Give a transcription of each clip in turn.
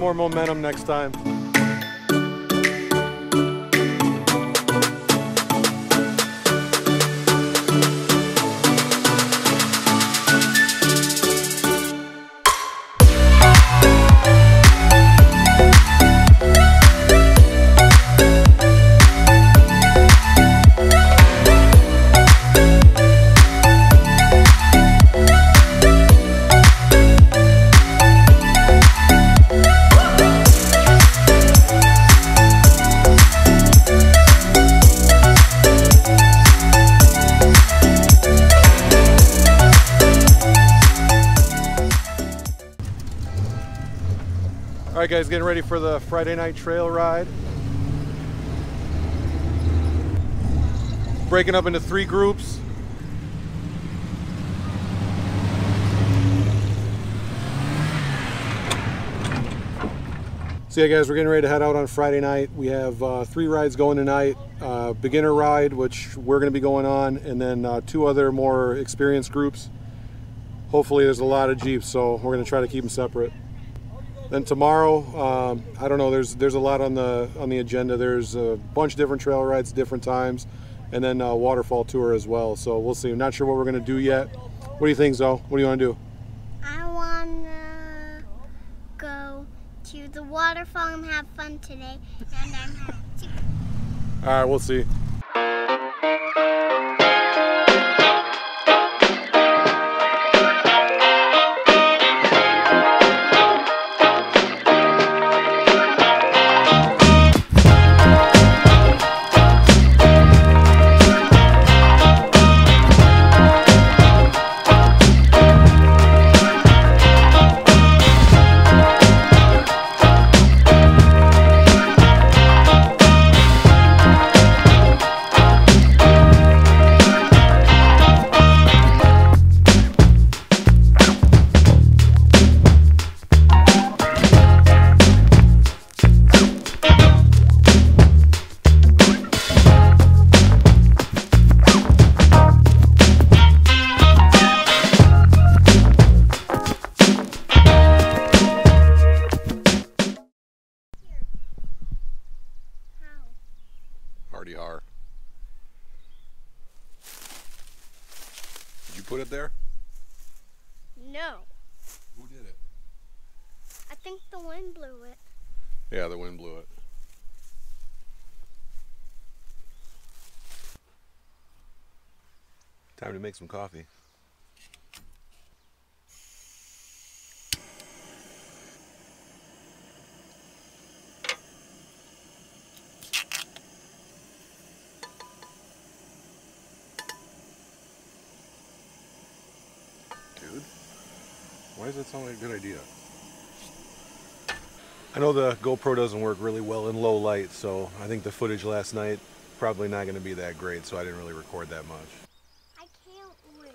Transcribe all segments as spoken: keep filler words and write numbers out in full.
more momentum next time. All right, guys, getting ready for the Friday night trail ride. Breaking up into three groups. So yeah, guys, we're getting ready to head out on Friday night. We have uh, three rides going tonight. Uh, beginner ride, which we're going to be going on, and then uh, two other more experienced groups. Hopefully there's a lot of Jeeps, so we're going to try to keep them separate. Then tomorrow, um, I don't know, there's there's a lot on the on the agenda. There's a bunch of different trail rides, different times, and then a waterfall tour as well. So we'll see. I'm not sure what we're going to do yet. What do you think, Zoe? What do you want to do? I want to go to the waterfall and have fun today, and I'm happy too. All right, we'll see. Already are. Did you put it there? No. Who did it? I think the wind blew it. Yeah, the wind blew it. Time to make some coffee. Dude, why does that sound like a good idea? I know the GoPro doesn't work really well in low light, so I think the footage last night probably not going to be that great, so I didn't really record that much. I can't wait.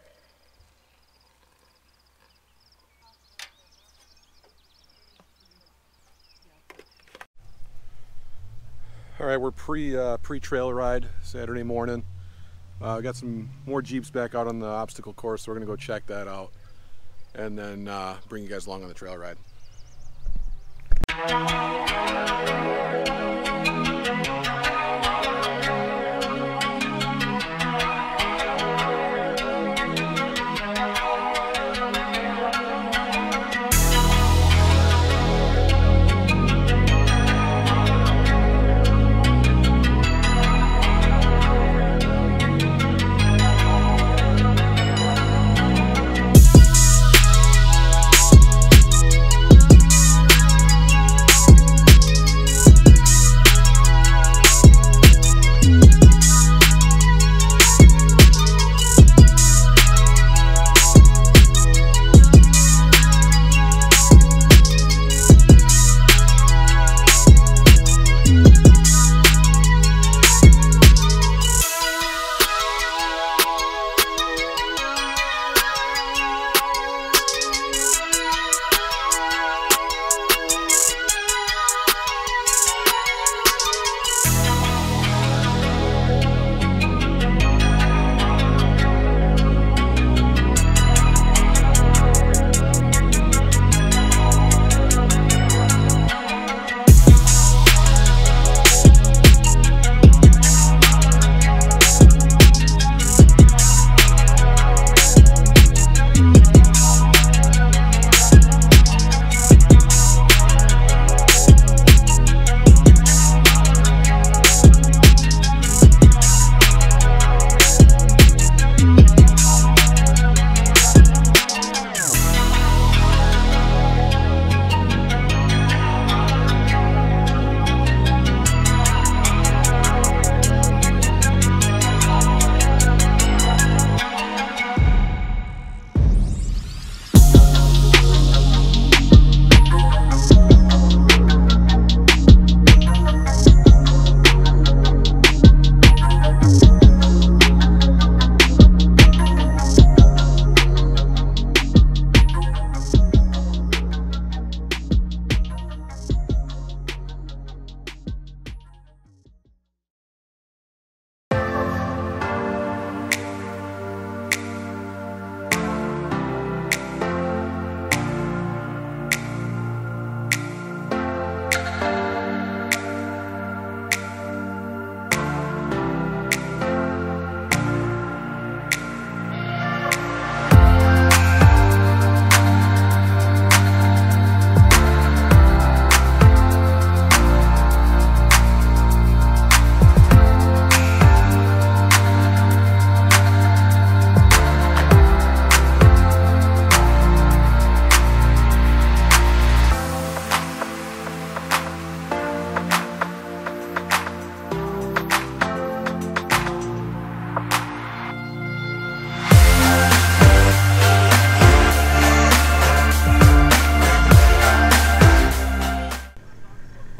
All right, we're pre uh, pre trail ride Saturday morning. Uh, got some more Jeeps back out on the obstacle course, so we're gonna go check that out, and then uh, bring you guys along on the trail ride.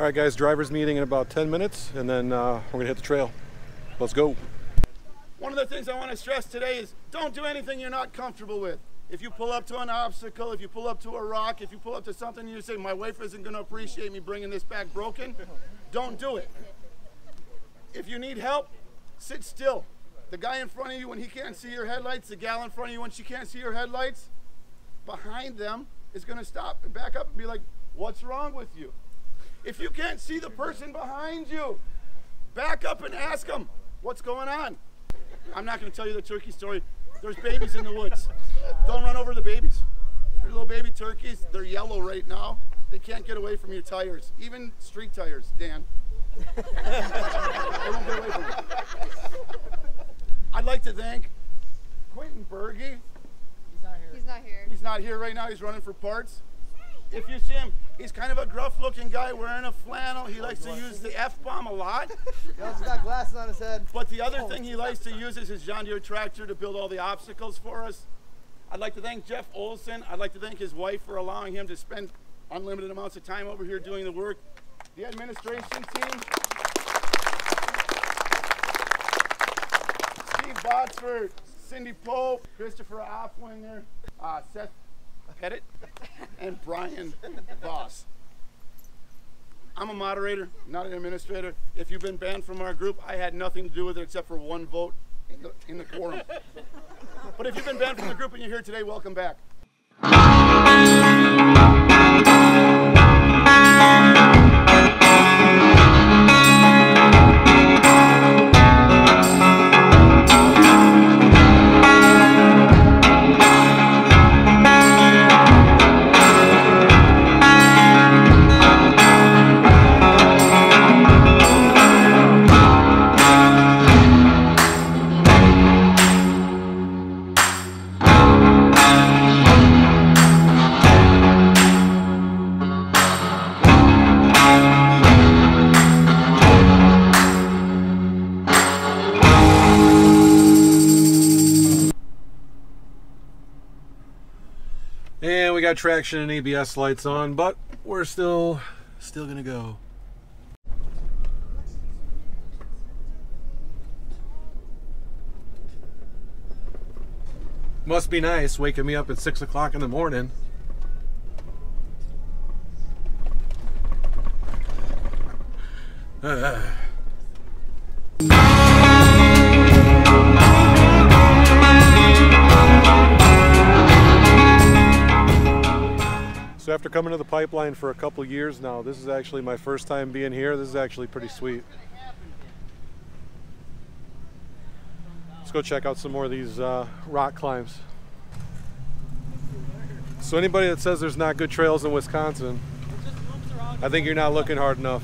All right, guys, driver's meeting in about ten minutes, and then uh, we're gonna hit the trail. Let's go. One of the things I want to stress today is don't do anything you're not comfortable with. If you pull up to an obstacle, if you pull up to a rock, if you pull up to something and you say, my wife isn't going to appreciate me bringing this back broken, don't do it. If you need help, sit still. The guy in front of you when he can't see your headlights, the gal in front of you when she can't see your headlights, behind them is going to stop and back up and be like, what's wrong with you? If you can't see the person behind you, back up and ask them, what's going on? I'm not going to tell you the turkey story. There's babies in the woods. Don't run over the babies. They're little baby turkeys. They're yellow right now. They can't get away from your tires. Even street tires, Dan. They won't get away from you. I'd like to thank Quentin Berge. He's not here. He's not here. He's not here right now. He's running for parts. If you see him, he's kind of a gruff-looking guy wearing a flannel. He likes to use the F-bomb a lot. He also got glasses on his head. But the other thing he likes to use is his John Deere tractor to build all the obstacles for us. I'd like to thank Jeff Olson. I'd like to thank his wife for allowing him to spend unlimited amounts of time over here doing the work. The administration team. Steve Botsford, Cindy Pope, Christopher Offwinger, uh, Seth Pettit, and Brian Voss. I'm a moderator, not an administrator. If you've been banned from our group, I had nothing to do with it except for one vote in the, in the quorum. But if you've been banned from the group and you're here today, welcome back. And we got traction and A B S lights on, but we're still still gonna go. Must be nice waking me up at six o'clock in the morning. Uh. So after coming to the pipeline for a couple years now, this is actually my first time being here. This is actually pretty sweet. Let's go check out some more of these uh, rock climbs. So anybody that says there's not good trails in Wisconsin, I think you're not looking hard enough.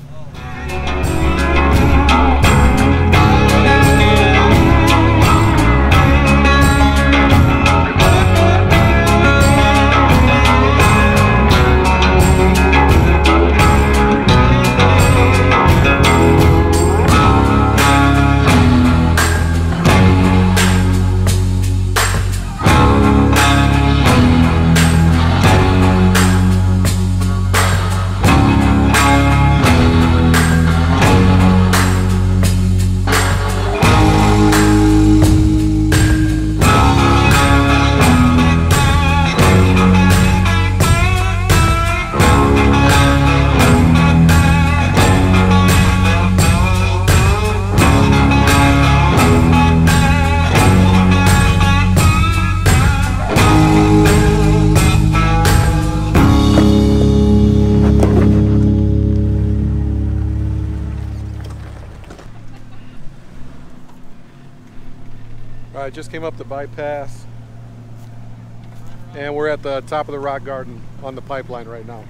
I just came up the bypass and we're at the top of the rock garden on the pipeline right now.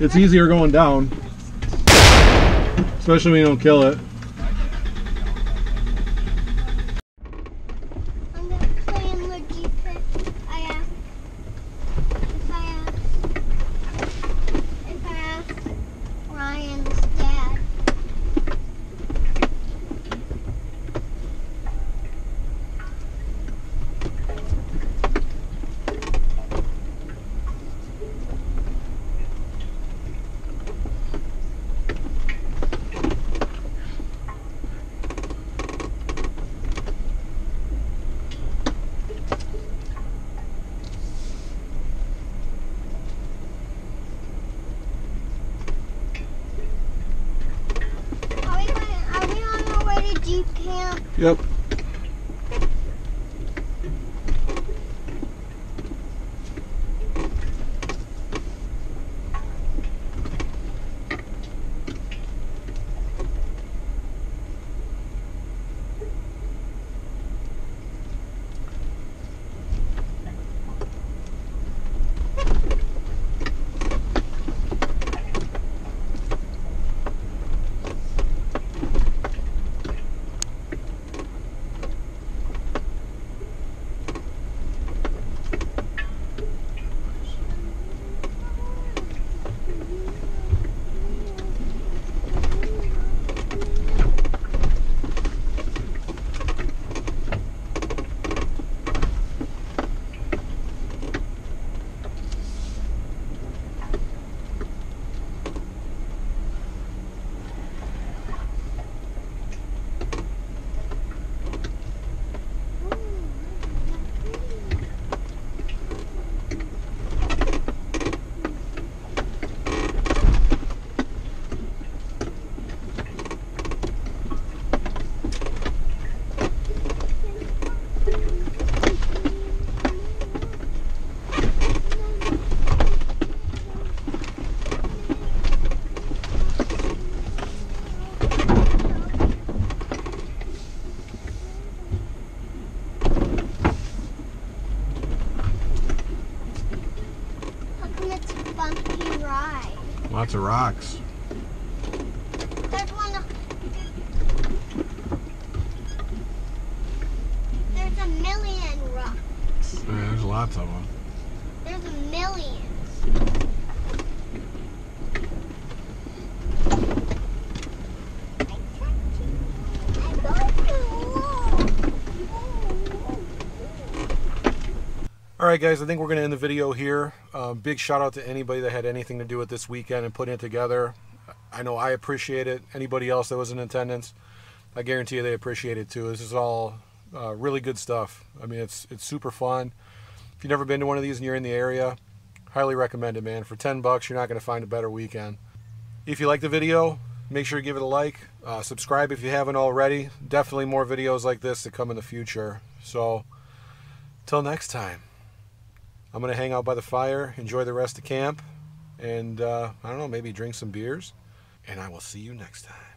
It's easier going down, especially when you don't kill it. I'm gonna play in the Jeep. I ask. If I ask. If I ask Ryan's dad. Are we going, are we on our way to Jeep camp? Yep. Ride. Lots of rocks. There's one. There's a million rocks. Yeah, there's lots of them. There's a million. Alright guys, I think we're going to end the video here. Uh, big shout out to anybody that had anything to do with this weekend and putting it together. I know I appreciate it. Anybody else that was in attendance, I guarantee you they appreciate it too. This is all uh, really good stuff. I mean, it's it's super fun. If you've never been to one of these and you're in the area, highly recommend it, man. For ten bucks, you're not going to find a better weekend. If you like the video, make sure you give it a like. Uh, subscribe if you haven't already. Definitely more videos like this to come in the future. So, till next time. I'm going to hang out by the fire, enjoy the rest of camp, and uh, I don't know, maybe drink some beers, and I will see you next time.